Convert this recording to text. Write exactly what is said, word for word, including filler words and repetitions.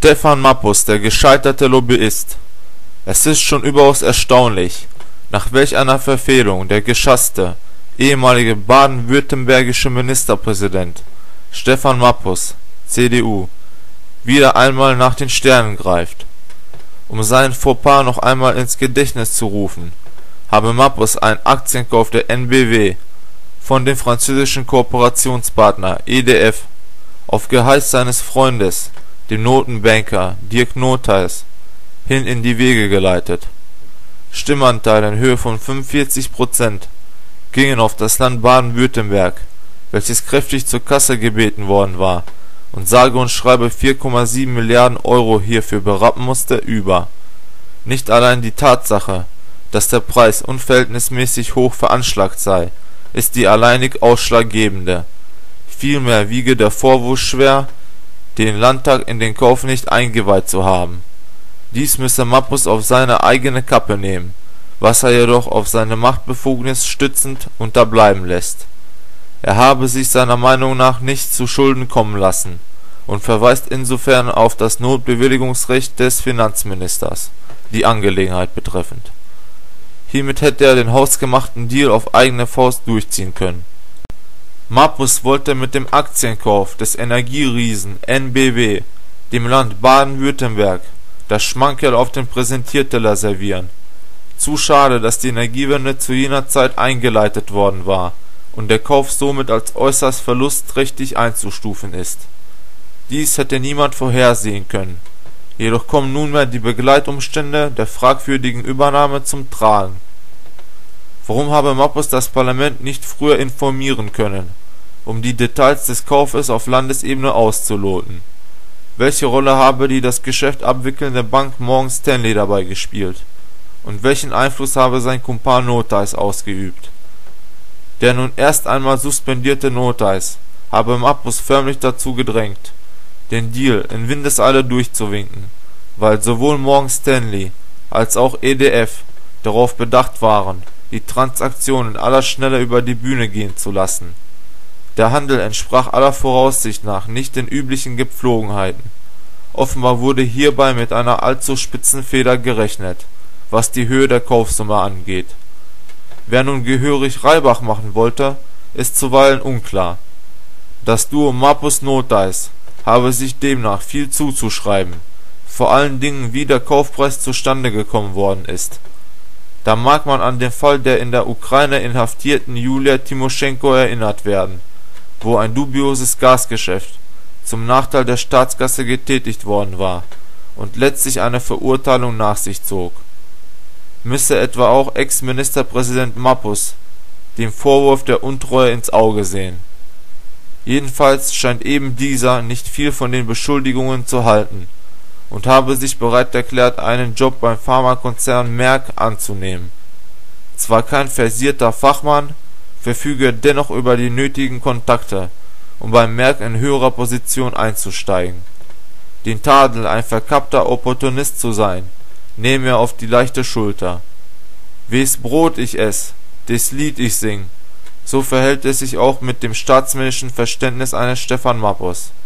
Stefan Mappus, der gescheiterte Lobbyist. Es ist schon überaus erstaunlich, nach welch einer Verfehlung der geschasste, ehemalige baden-württembergische Ministerpräsident Stefan Mappus, C D U, wieder einmal nach den Sternen greift. Um seinen Fauxpas noch einmal ins Gedächtnis zu rufen, habe Mappus einen Aktienkauf der N B W von dem französischen Kooperationspartner E D F auf Geheiß seines Freundes, dem Notenbanker Dirk Notheis, hin in die Wege geleitet. Stimmanteile in Höhe von fünfundvierzig Prozent gingen auf das Land Baden-Württemberg, welches kräftig zur Kasse gebeten worden war und sage und schreibe vier Komma sieben Milliarden Euro hierfür berappen musste, über. Nicht allein die Tatsache, dass der Preis unverhältnismäßig hoch veranschlagt sei, ist die alleinig ausschlaggebende. Vielmehr wiege der Vorwurf schwer, den Landtag in den Kauf nicht eingeweiht zu haben. Dies müsse Mappus auf seine eigene Kappe nehmen, was er jedoch auf seine Machtbefugnis stützend unterbleiben lässt. Er habe sich seiner Meinung nach nicht zu Schulden kommen lassen und verweist insofern auf das Notbewilligungsrecht des Finanzministers, die Angelegenheit betreffend. Hiermit hätte er den hausgemachten Deal auf eigene Faust durchziehen können. Mappus wollte mit dem Aktienkauf des Energieriesen N B W dem Land Baden-Württemberg das Schmankerl auf den Präsentierteller servieren. Zu schade, dass die Energiewende zu jener Zeit eingeleitet worden war und der Kauf somit als äußerst verlustträchtig einzustufen ist. Dies hätte niemand vorhersehen können. Jedoch kommen nunmehr die Begleitumstände der fragwürdigen Übernahme zum Tragen. Warum habe Mappus das Parlament nicht früher informieren können, um die Details des Kaufes auf Landesebene auszuloten? Welche Rolle habe die das Geschäft abwickelnde Bank Morgan Stanley dabei gespielt? Und welchen Einfluss habe sein Kumpan Notheis ausgeübt? Der nun erst einmal suspendierte Notheis habe Mappus förmlich dazu gedrängt, den Deal in Windeseile durchzuwinken, weil sowohl Morgan Stanley als auch E D F darauf bedacht waren, die Transaktion in aller Schnelle über die Bühne gehen zu lassen. Der Handel entsprach aller Voraussicht nach nicht den üblichen Gepflogenheiten. Offenbar wurde hierbei mit einer allzu spitzen Feder gerechnet, was die Höhe der Kaufsumme angeht. Wer nun gehörig Reibach machen wollte, ist zuweilen unklar. Das Duo Mappus-Notheis habe sich demnach viel zuzuschreiben, vor allen Dingen wie der Kaufpreis zustande gekommen worden ist. Da mag man an den Fall der in der Ukraine inhaftierten Julia Timoschenko erinnert werden, wo ein dubioses Gasgeschäft zum Nachteil der Staatskasse getätigt worden war und letztlich eine Verurteilung nach sich zog. Müsse etwa auch Ex-Ministerpräsident Mappus dem Vorwurf der Untreue ins Auge sehen. Jedenfalls scheint eben dieser nicht viel von den Beschuldigungen zu halten und habe sich bereit erklärt, einen Job beim Pharmakonzern Merck anzunehmen. Zwar kein versierter Fachmann, verfüge dennoch über die nötigen Kontakte, um beim Merck in höherer Position einzusteigen. Den Tadel, ein verkappter Opportunist zu sein, nehme er auf die leichte Schulter. Wes Brot ich ess, des Lied ich sing, so verhält es sich auch mit dem staatsmännischen Verständnis eines Stefan Mappus.